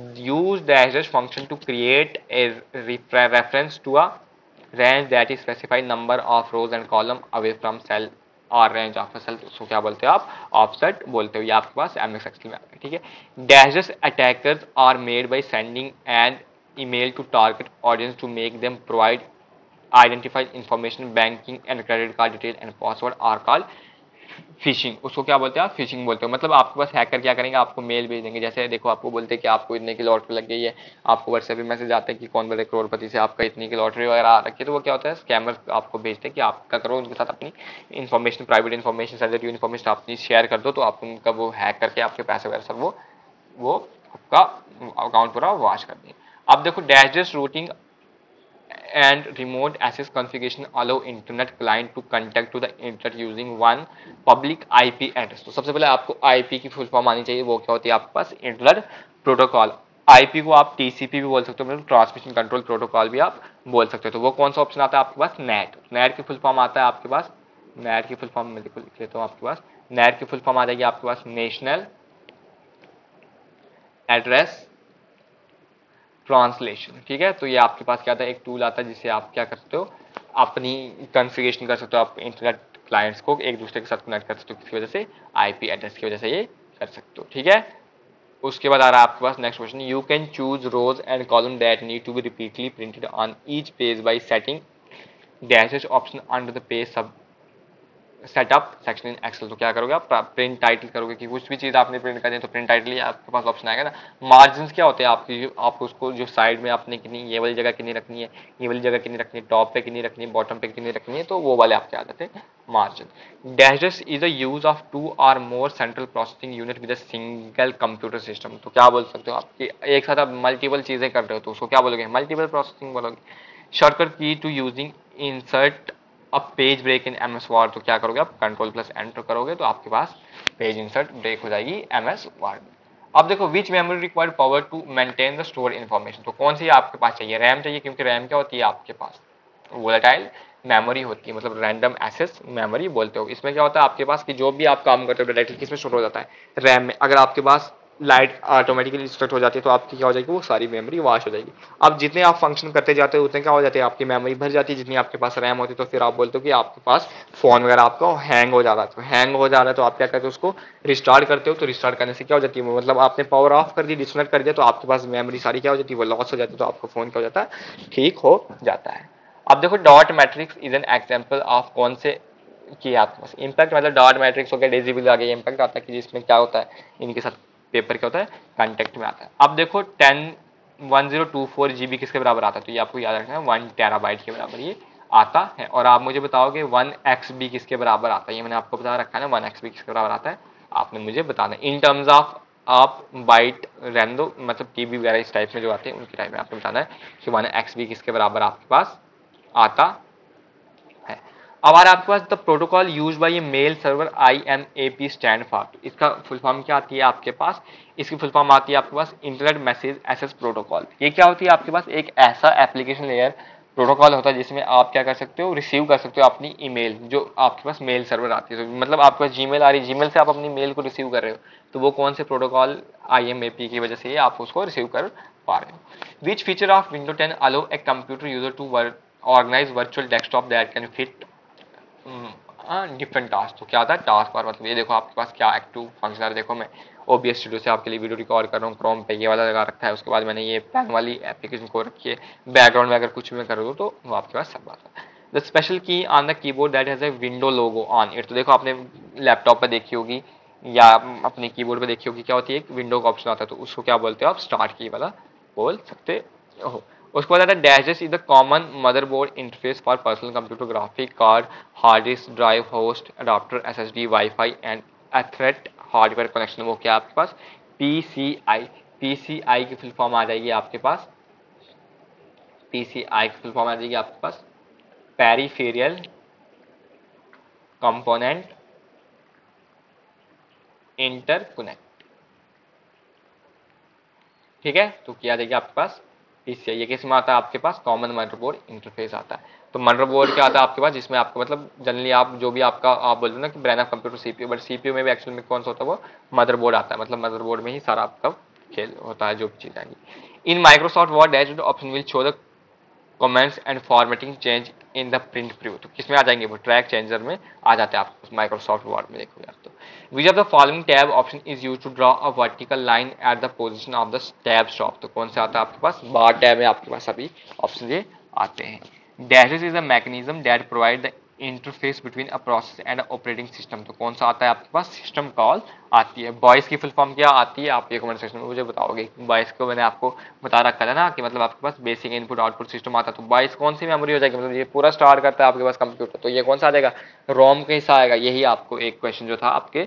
use dash function to create a reference to a range that is specified number of rows and column away from cell or range of cell. उसको क्या बोलते हो आप, ऑफसेट बोलते हो। ये आपके पास MS Excel में आता है, ठीक है। Dashes attackers are made by sending an email to target audience to make them provide identified information, banking and credit card detail and password are called phishing. उसको क्या बोलते हैं आप, फिशिंग बोलते हो। मतलब आपके पास हैकर क्या करेंगे, आपको मेल भेज देंगे। जैसे देखो आपको बोलते हैं कि आपको इतने की लॉटरी लग गई है, आपको व्हाट्सएप पे मैसेज आता है कि कौन बड़े करोड़पति से आपका इतनी की लॉटरी वगैरह आ रखी है। तो वो क्या होता है, स्कैमर आपको भेजते हैं कि आप क्या करो, उनके साथ अपनी information, private information, sensitive information अपनी शेयर कर दो, तो आप उनका वो हैक करके आपके पैसे वगैरह सब वो आपका अकाउंट पूरा वॉश कर दें। अब देखो dash routing and remote access configuration allow internet client to contact to the internet using one public IP address। तो सबसे पहले आपको IP की फुल फॉर्म आनी चाहिए, वो क्या होती है आपके पास इंटरनेट प्रोटोकॉल। IP को आप TCP भी बोल सकते हो, मतलब ट्रांसमिशन कंट्रोल प्रोटोकॉल भी आप बोल सकते हो। तो वो कौन सा ऑप्शन आता है आपके पास, नेट। नेट की फुल फॉर्म आता है आपके पास, नेट की फुल फॉर्म में देखो लिख लेता हूँ आपके पास, नेट की फुल फॉर्म आ जाएगी आपके पास नेशनल एड्रेस ट्रांसलेशन, ठीक है। तो ये आपके पास क्या आता है, एक टूल आता है जिससे आप क्या करते हो, अपनी कॉन्फ़िगरेशन कर सकते हो, आप इंटरनेट क्लाइंट्स को एक दूसरे के साथ कनेक्ट कर सकते हो, किसकी वजह से, IP एड्रेस की वजह से ये कर सकते हो, ठीक है। उसके बाद आ रहा है आपके पास next question, you can choose rows and column that need to be repeatedly printed on each page by setting dashes option under the page sub setup section in Excel. तो क्या करोगे आप, प्रिंट टाइटल करोगे कि कुछ भी चीज आपने प्रिंट करनी है तो प्रिंट टाइटल ही आपके पास ऑप्शन आएगा ना। मार्जिन क्या होते हैं आपकी, आप उसको जो साइड में आपने कितनी, ये वाली जगह कितनी रखनी है, ये वाली जगह कितनी रखनी है, टॉप पे कितनी रखनी है, बॉटम पे कितनी रखनी है, तो वो वाले आपके आ जाते हैं margin. Dashes is a use of 2 or more central processing unit with a single computer system. तो क्या बोल सकते हो आप, एक साथ आप मल्टीपल चीजें कर रहे हो तो उसको क्या बोलोगे, मल्टीपल प्रोसेसिंग बोलोगे। Shortcut key to using insert अब page break in MS Word. तो क्या करोगे आप, Ctrl+Enter करोगे तो आपके पास पेज इंसर्ट ब्रेक हो जाएगी MS वर्ड। अब देखो which memory required power to maintain the store information. तो कौन सी आपके पास चाहिए, रैम चाहिए, क्योंकि रैम क्या होती है आपके पास वोलेटाइल मेमोरी होती है, मतलब रैंडम एक्सेस मेमोरी बोलते हो। इसमें क्या होता है आपके पास कि जो भी आप काम करते हो डायरेक्टली किसमें स्टोर हो जाता है, रैम में। अगर आपके पास लाइट ऑटोमेटिकली डिस्ट्रक्ट हो जाती है तो आपकी क्या हो जाएगी, वो सारी मेमोरी वॉश हो जाएगी। अब जितने आप फंक्शन करते जाते हो उतने क्या हो जाते हैं, आपकी मेमोरी भर जाती है जितनी आपके पास रैम होती है। तो फिर आप बोलते हो कि आपके पास फोन वगैरह आपका हैंग हो जा रहा है, तो हैंग हो जा रहा है तो आप क्या करते हो, उसको रिस्टार्ट करते हो। तो रिस्टार्ट करने से क्या हो जाती है, मतलब आपने पावर ऑफ कर दी, डिस्कनेक्ट कर दिया, तो आपके पास मेमोरी सारी क्या हो जाती है, वो लॉस हो जाती है। तो आपका फोन क्या हो जाता है, ठीक हो जाता है। अब देखो dot matrix is an example of कौन से की आपके पास इम्पैक्ट, मतलब डॉट मैट्रिक्स हो गया, डेजिबल आ गया, इम्पैक्ट आता है कि जिसमें क्या होता है, इनके साथ पेपर क्या होता है, कांटेक्ट में आता है। अब देखो 1024 GB किसके बराबर आता है, तो ये आपको याद रखना है 1 टेराबाइट के बराबर ये आता है। और आप मुझे बताओगे 1 XB किसके बराबर आता है, ये मैंने आपको बता रखा है ना, 1 XB किसके बराबर आता है, आपने मुझे बताना है इन टर्म्स ऑफ आप बाइट रहने दो, मतलब टीबी वगैरह इस टाइप में जो आते हैं उनकी टाइप में आपको बताना है कि माने एक्स बी किसके बराबर आपके पास आता है। अब आ रहा है आपके पास the protocol use by a mail server IMAP stand for, इसका फुल फॉर्म क्या आती है आपके पास, इसकी फुल फॉर्म आती है आपके पास इंटरनेट मैसेज एक्सेस प्रोटोकॉल। ये क्या होती है आपके पास, एक ऐसा एप्लीकेशन लेयर प्रोटोकॉल होता है जिसमें आप क्या कर सकते हो, रिसीव कर सकते हो अपनी ईमेल, जो आपके पास मेल सर्वर आती है, तो मतलब आपके पास जीमेल आ रही है, जीमेल से आप अपनी मेल को रिसीव कर रहे हो, तो वो कौन से प्रोटोकॉल IMAP की वजह से आप उसको रिसीव कर पा रहे हो। Which feature of window 10 allow a computer user to organize virtual desktop that can fit different task. तो क्या होता है टास्क बार, मतलब ये देखो आपके पास क्या एक्टिव फंक्शन है, देखो मैं OBS स्टूडियो से आपके लिए वीडियो रिकॉर्ड कर रहा हूँ, क्रोम पे ये वाला लगा रखा है, उसके बाद मैंने ये पेन वाली एप्लीकेशन को रखी है, बैकग्राउंड में अगर कुछ भी मैं कर रहा हूँ तो वो आपके पास सब बात है। The special key on the keyboard that has a window logo on it, तो देखो आपने लैपटॉप पे देखी होगी या अपने कीबोर्ड पे देखी होगी, क्या होती है एक विंडो का ऑप्शन आता है, तो उसको क्या बोलते हो आप, स्टार्ट की वाला बोल सकते हो। उसके बाद आता है dashes is the common motherboard interface for personal computer, graphic card, hard disk drive, host adapter, SSD, wifi and ethernet hardware connection. वो क्या आपके पास PCI, PCI की फुल फॉर्म आ जाएगी आपके पास, PCI की फुल फॉर्म आ जाएगी आपके पास पेरिफेरियल कंपोनेंट इंटरकनेक्ट, ठीक है। तो क्या देगी आपके पास PCI, ये किस में आता है आपके पास, कॉमन मदरबोर्ड इंटरफेस आता है। तो मदरबोर्ड क्या आता है आपके पास, जिसमें आपको मतलब जनरली आप जो भी आपका आप बोलते हो ना कि brain of computer CPU, but CPU में भी एक्चुअल में कौन सा होता है वो मदरबोर्ड आता है, मतलब मदरबोर्ड में ही सारा आपका खेल होता है, जो भी चीज आएंगी। In Microsoft Word dashboard option will show the comments and formatting change in the print preview, तो किसमें आ जाएंगे वो ट्रैक चेंजर में आ जाते हैं आपको माइक्रोसॉफ्ट वर्ड में, देखो यार। तो which of the following tab option is use to draw a vertical line at the position of the tab shop, तो कौन सा आता है आपके पास, बार टैब है आपके पास, सभी ऑप्शन ये आते हैं। Dashes is a mechanism that provide the interface between a process and operating system, तो कौन सा आता है आपके पास, सिस्टम कॉल आती है। बॉयस की फुल फॉर्म क्या आती है, आप ये कमेंट सेक्शन में मुझे बताओगे। बॉयस को मैंने आपको बता रखा था ना कि मतलब आपके पास बेसिक इनपुट आउटपुट सिस्टम आता है, तो बॉयस कौन सी मेमोरी हो जाएगी, मतलब ये पूरा स्टार्ट करता है आपके पास कंप्यूटर, तो ये कौन सा आ जाएगा, रोम का हिस्सा आएगा। यही आपको एक क्वेश्चन जो था आपके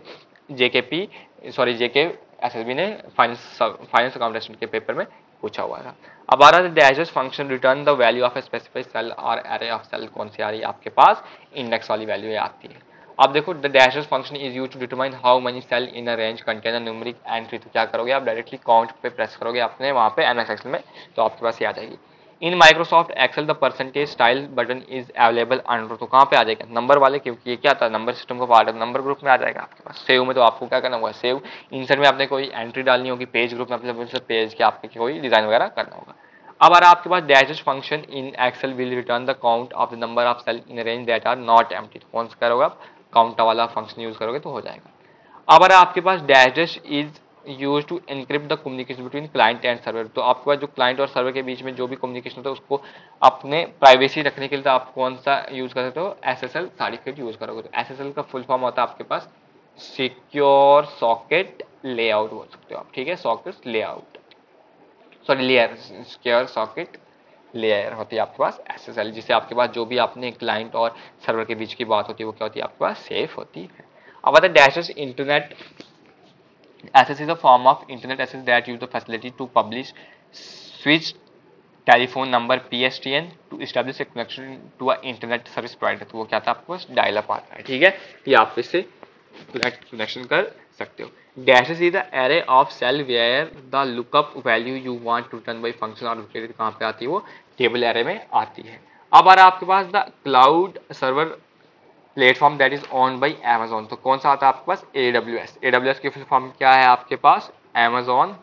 JK SSB ने फाइनेंस अकाउंटेंट के पेपर में पूछा हुआ था। अब आ रहा है dashes function return the value of a specified cell or array of cell, कौन सी आ रही है आपके पास, इंडेक्स वाली वैल्यू आती है। अब देखो the dashes function is used to determine how many cell in a range contain a numeric entry, तो क्या करोगे आप डायरेक्टली काउंट पे प्रेस करोगे अपने वहां पे MS एक्सेल में, तो आपके पास ये आ जाएगी। In Microsoft Excel the percentage style button is available under, तो कहाँ पे आ जाएगा, नंबर वाले, क्योंकि ये क्या था नंबर सिस्टम का पार्ट है, नंबर ग्रुप में आ जाएगा आपके पास। सेव में तो आपको क्या करना होगा, सेव इंसर्ट में आपने कोई एंट्री डालनी होगी, पेज ग्रुप में अपने पेज के आपके कोई डिजाइन वगैरह करना होगा। अब आ रहा आपके पास dashes function in Excel will return the count of the number of cell in range that are not empty, तो कौन सा करोगे आप, काउंट वाला फंक्शन यूज करोगे तो हो जाएगा। अब अगर आपके पास dash is use to encrypt the communication between client and server, तो आपके पास जो क्लाइंट और सर्वर के बीच में जो भी कम्युनिकेशन होता है उसको अपने प्राइवेसी रखने के लिए तो आप कौन सा यूज कर सकते हो, SSL सर्टिफिकेट यूज करोगे। तो SSL का फुल फॉर्म होता है आपके पास सिक्योर सॉकेट लेआउट बोल सकते हो आप, ठीक है, socket layout, sorry layer, secure socket layer होती है आपके पास SSL, जिससे आपके पास जो भी आपने क्लाइंट और सर्वर के बीच की बात होती है वो क्या होती है आपके पास सेफ होती है। अब आता है dashes internet access is a form of internet access that use the facility to publish switch telephone number PSTN to establish a connection to a internet service provider, तो वो क्या था आपको डायल अप आता है, ठीक है, ये आप इससे कनेक्शन कर सकते हो। Dashes is the array of cell where the lookup value you want to return by function are located, कहाँ पे आती है वो टेबल एरे में आती है। अब आ रहा है आपके पास the cloud server platform that is owned by Amazon, तो कौन सा आता है आपके पास AWS की फुल फॉर्म क्या है आपके पास, Amazon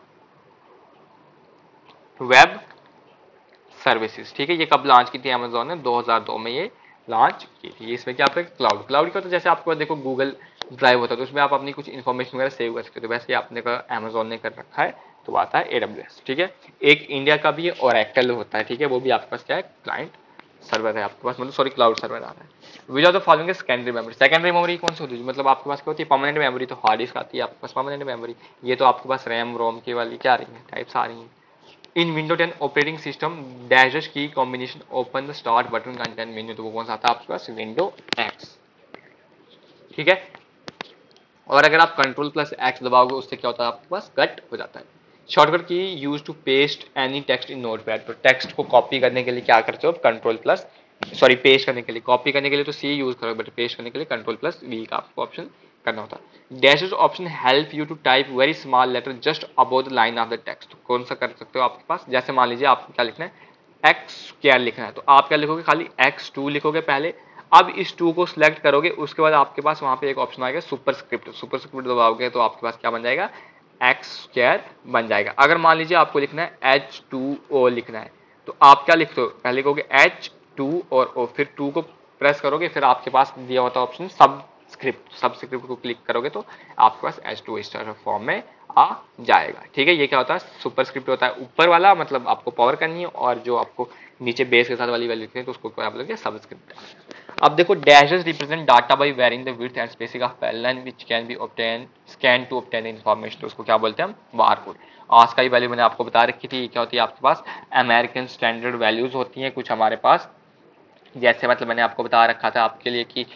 वेब सर्विसेज, ठीक है। ये कब लॉन्च की थी Amazon ने, 2002 में ये लॉन्च की थी। इसमें क्या आपका क्लाउड का, तो जैसे आपको देखो गूगल ड्राइव होता है तो उसमें आप अपनी कुछ इन्फॉर्मेशन वगैरह सेव कर सकते हो, तो वैसे आपने का Amazon ने कर रखा है, तो आता है AWS, ठीक है। एक इंडिया का भी Oracle होता है, ठीक है, वो भी आपके पास क्या है क्लाइंट सर्वर है आपके पास, मतलब सॉरी क्लाउड सर्वर आ रहा है। Which are the following secondary memory कौन सी होती है, मतलब आपके पास क्या होती है परमानेंट मेमोरी, तो हार्ड डिस्क आती है आपके पास परमानेंट मेमोरी, ये तो आपके पास रैम रोम की वाली क्या आ रही है टाइप्स आ रही है। In Windows 10 operating system dash की combination open the start button content menu, तो वो कौन सा आता है आपके पास विंडो X, ठीक है। और अगर आप कंट्रोल प्लस एक्स दबाओगे उससे क्या होता है आपके पास कट हो जाता है। शॉर्टकट की use to paste any text in notepad, तो टेक्स्ट को कॉपी करने के लिए क्या करते हो कंट्रोल प्लस सॉरी पेस्ट करने के लिए, कॉपी करने के लिए तो सी यूज करो बट पेस्ट करने के लिए कंट्रोल प्लस वी का आपको ऑप्शन करना होता है। Dashes option help you to type very small letter just above the line of the text, कौन सा कर सकते हो आपके पास, जैसे मान लीजिए आपको क्या लिखना है एक्स स्क्वायर लिखना है तो आप क्या लिखोगे खाली x2 लिखोगे पहले। अब इस 2 को सिलेक्ट करोगे उसके बाद आपके पास वहां पे एक ऑप्शन आएगा सुपरस्क्रिप्ट, सुपरस्क्रिप्ट दबाओगे तो आपके पास क्या बन जाएगा एक्स स्क्वायर बन जाएगा। अगर मान लीजिए आपको लिखना है H2O लिखना है तो आप क्या लिखते हो पहले लिखोगे H2 और O, फिर 2 को प्रेस करोगे, फिर आपके पास दिया होता है ऑप्शन सबस्क्रिप्ट को क्लिक करोगे तो आपके पास H2 इस तरह फॉर्म में आ जाएगा। ठीक है, ये क्या होता है सुपरस्क्रिप्ट होता है ऊपर वाला, मतलब आपको पावर करनी है, और जो आपको नीचे बेस के साथ वाली वैल्यू लिखनी है तो उसको आप लोग सबस्क्रिप्ट। अब देखो dashes represent data by varying the width and spacing of parallel which can be obtain scan to obtain information, तो उसको क्या बोलते हैं हम बारकोड। आज का ही वैल्यू मैंने आपको बता रखी थी, क्या होती है आपके पास अमेरिकन स्टैंडर्ड वैल्यूज होती हैं कुछ हमारे पास, जैसे मतलब मैंने आपको बता रखा था आपके लिए कि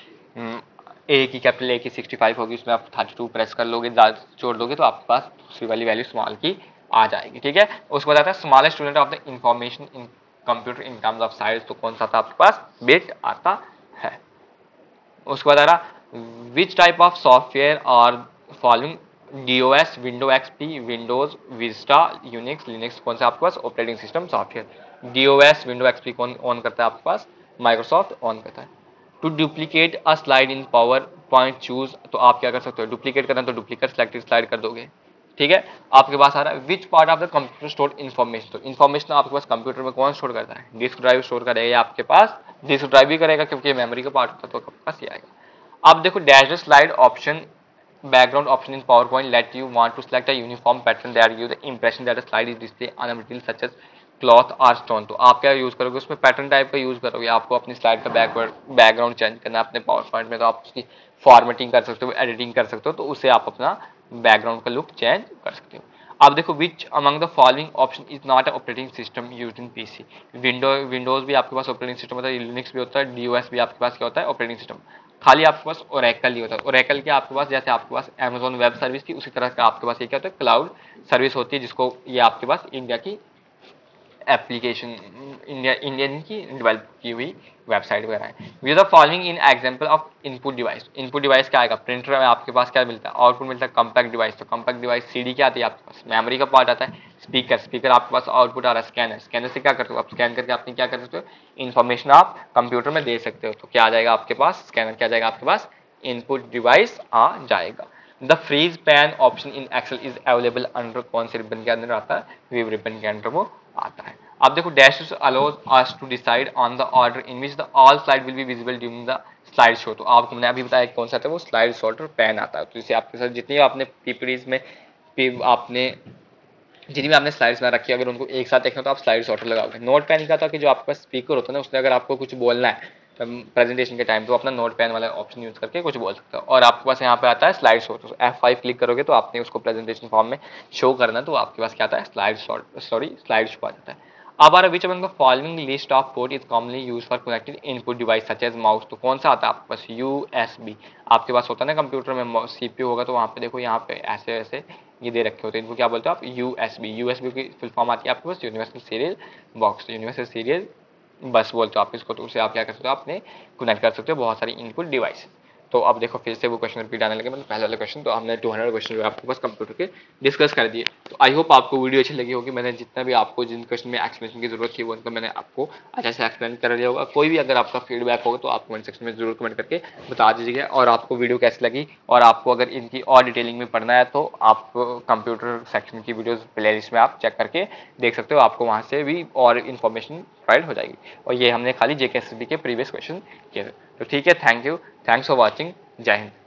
ए की कैपिटल ए की 65 होगी, उसमें आप 32 प्रेस कर लोगे जोड़ दोगे तो आपके पास दूसरी वाली वैल्यू स्मॉल की आ जाएगी। ठीक है, उसके बाद आता है smallest unit of the information in computer in terms of size, तो कौन सा था आपके पास बिट आता है। उसके बाद आ रहा which type of software are following DOS, Windows XP, Windows Vista, Unix Linux, कौन सा आपके पास operating system software. DOS Windows XP कौन ऑन करता है आपके पास माइक्रोसॉफ्ट ऑन करता है। To duplicate a slide in PowerPoint choose, तो आप क्या कर सकते हो डुप्लीकेट करना तो डुप्लीकेट सिलेक्टेड स्लाइड कर दोगे। ठीक है, आपके पास आ रहा है which part of the computer store information, तो इन्फॉर्मेशन आपके पास कंप्यूटर में कौन स्टोर करता है डिस्क ड्राइव स्टोर करेगा आपके पास, डिस्क ड्राइव भी करेगा क्योंकि मेमोरी का पार्ट होता है तो आपके पास ये आएगा। अब देखो dash slide option background option in PowerPoint let you want to select a uniform pattern that give the impression that a slide is display on a material such as cloth or stone, तो आप क्या यूज करोगे उसमें पैटर्न टाइप का यूज करोगे। आपको अपनी स्लाइड का बैकग्राउंड चेंज करना है अपने पावर पॉइंट में तो आप उसकी फॉर्मेटिंग कर सकते हो, एडिटिंग कर सकते हो, तो उससे आप अपना बैकग्राउंड का लुक चेंज कर सकते हो। अब देखो which among the following option is not operating system used in PC, Windows भी आपके पास ऑपरेटिंग सिस्टम होता है, लिनक्स भी होता है, DOS भी आपके पास क्या होता है ऑपरेटिंग सिस्टम, खाली आपके पास ओरेकल ही होता है। ओरेकल के आपके पास जैसे आपके पास अमेजोन वेब सर्विस थी उसी तरह का आपके पास ये क्या होता है क्लाउड सर्विस होती है, जिसको ये आपके पास इंडिया की एप्लीकेशन इंडियन की डेवलप की हुई वेबसाइट वगैरह है। We the following in example of input device, input device क्या आएगा प्रिंटर में आपके पास क्या मिलता है आउटपुट मिलता है कॉम्पैक्ट डिवाइस, तो कॉम्पैक्ट डिवाइस CD क्या आती है आपके पास मेमोरी का पार्ट आता है। स्पीकर आपके पास आउटपुट आ रहा है, स्कैनर से क्या करते हो आप स्कैन करके आपने क्या कर सकते हो इन्फॉर्मेशन आप कंप्यूटर में दे सकते हो, तो क्या आ जाएगा आपके पास स्कैनर क्या आ जाएगा आपके पास इनपुट डिवाइस आ जाएगा। The freeze pane option in Excel is available under कौन से रिबन के अंदर आता है वेव रिबन के अंदर वो आता है। अब देखो dash allows us to decide on the order in which the all slide will be visible during the slide show, तो आपको मैंने अभी बताया कौन सा था वो स्लाइड शॉर्टर पैन आता है। तो इसे आपके साथ जितनी आपने PPTs में आपने जितनी भी आपने स्लाइड्स में रखी है अगर उनको एक साथ देखना तो आप स्लाइड शॉर्टर लगाओगे। नोट पैन का था कि जो आपके पास स्पीकर होता है ना उसमें अगर आपको कुछ बोलना है प्रेजेंटेशन के टाइम तो अपना नोट पैन वाला ऑप्शन यूज करके कुछ बोल सकते हो। और आपके पास यहाँ पे आता है स्लाइड शो, तो F5 क्लिक करोगे तो आपने उसको प्रेजेंटेशन फॉर्म में शो करना तो आपके पास क्या आता है स्लाइड शो आ जाता है। अब are which among the following list of port is commonly use for connected input device such as mouse, तो कौन सा आता है आपके पास USB आपके पास होता है ना कंप्यूटर में CPU होगा तो वहाँ पे देखो यहाँ पे ऐसे ऐसे ये दे रखे होते हैं, इनको क्या बोलते हो आप USB की फुल फॉर्म आती है आपके पास universal serial box, universal serial bus बोलते हो आप इसको, तो उससे आप क्या कर सकते हो आपने कनेक्ट कर सकते हो बहुत सारी इनपुट डिवाइस। तो अब देखो फिर से वो क्वेश्चन रिपीट आने लगे, मतलब पहले वाले क्वेश्चन तो हमने 200 क्वेश्चन जो आपके पास कंप्यूटर के डिस्कस कर दिए। तो आई होप आपको वीडियो अच्छी लगी होगी, मैंने जितना भी आपको जिन क्वेश्चन में एक्सप्लेनेशन की जरूरत थी वो उनको मैंने आपको अच्छा से एक्सप्लेन कर दिया होगा। कोई भी अगर आपका फीडबैक होगा तो आप कमेंट सेक्शन में जरूर कमेंट करके बता दीजिएगा, और आपको वीडियो कैसी लगी और आपको अगर इनकी और डिटेलिंग में पढ़ना है तो आप कंप्यूटर सेक्शन की वीडियोज प्लेलिस्ट में आप चेक करके देख सकते हो, आपको वहाँ से भी और इन्फॉर्मेशन प्रोवाइड हो जाएगी। और ये हमने खाली JKSSB के प्रीवियस क्वेश्चन किए थे। तो ठीक है, thank you, thanks for watching, जय हिंद।